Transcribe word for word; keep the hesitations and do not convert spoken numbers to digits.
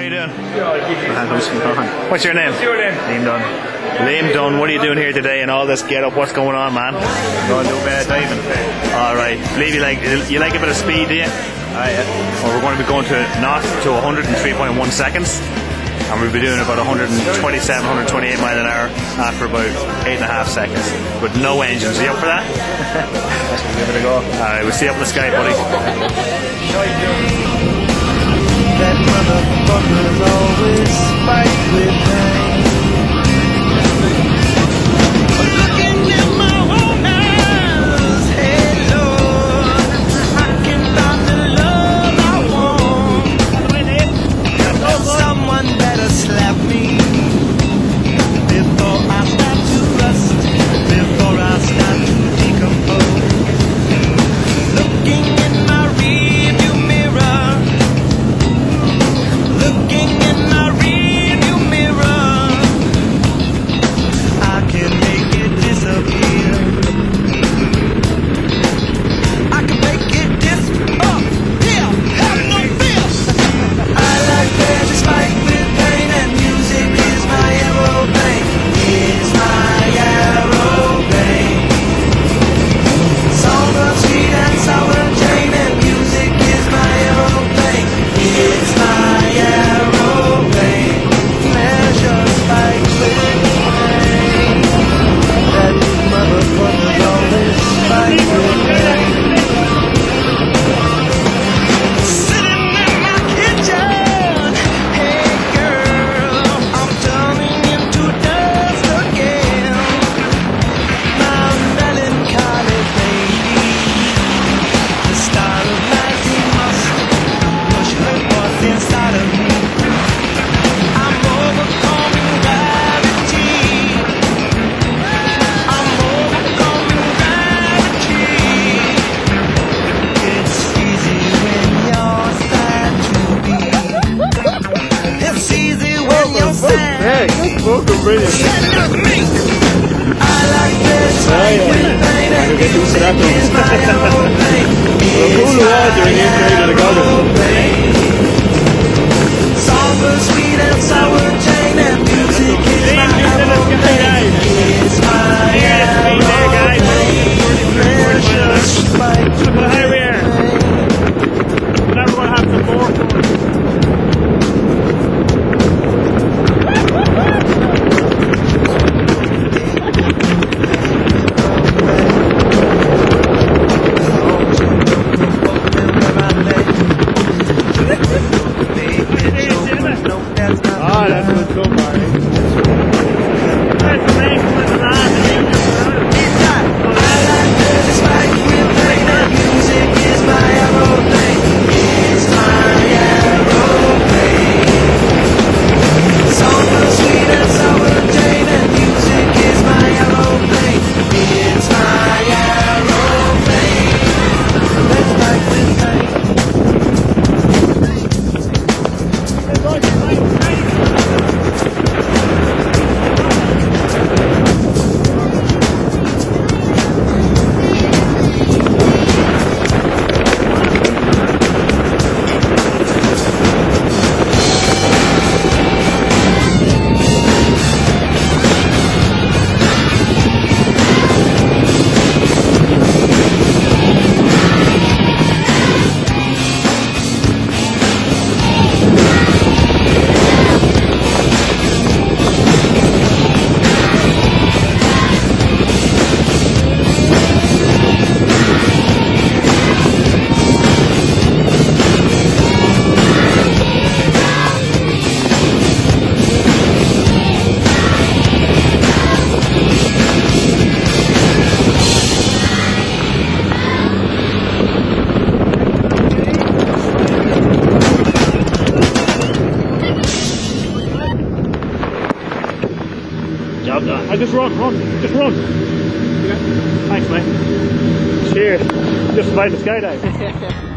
you doing? Yeah, What's your name? What's your name? Liam Dunne. Liam Dunne, what are you doing here today in all this get up? What's going on, man? Going to do bad diving. Alright, believe you like you like a bit of speed, do you? Ah, yeah. Well, we're going to be going to knots to one hundred three point one seconds, and we'll be doing about one twenty-seven, one twenty-eight mile an hour after about eight and a half seconds with no engines. Are you up for that? Give it a go. Alright, we'll see you up in the sky, buddy. That motherfucker's always fight with pain. Looking in my own eyes, hey Lord, I can find the love I want. Someone better slap me before I start to rust, before I start to decompose. Looking in my rearview mirror, looking in my rearview mirror, I can make it disappear. I can make it disappear. Have no fear. I like pleasure spiked with pain, and music is my aeroplane. It's my aeroplane. Song of sweet and sour Jane, and music is my aeroplane. It's my aeroplane. Pleasure spiked with pain. That motherfucker's always spiked with pain. Sitting in my kitchen, hey girl, I'm turning into dust again. My melancholy baby, the start of lightning must push her what's inside of me. I'm overcoming gravity. I'm overcoming gravity. It's easy when you're sad to be. It's easy when you're sad. Hey, welcome, brilliant. Sad to me. I like this fight with pain, and music is my aeroplane. It's my aeroplane. Song of sweet and sour Jane, and music is my aeroplane. It's my aeroplane. Pleasure spiked Look at how we are. Never going to have some more. Ah, that's what's so far. Job done. I just run, run, just run. Yeah. Thanks, mate. Cheers. Just survived the skydive.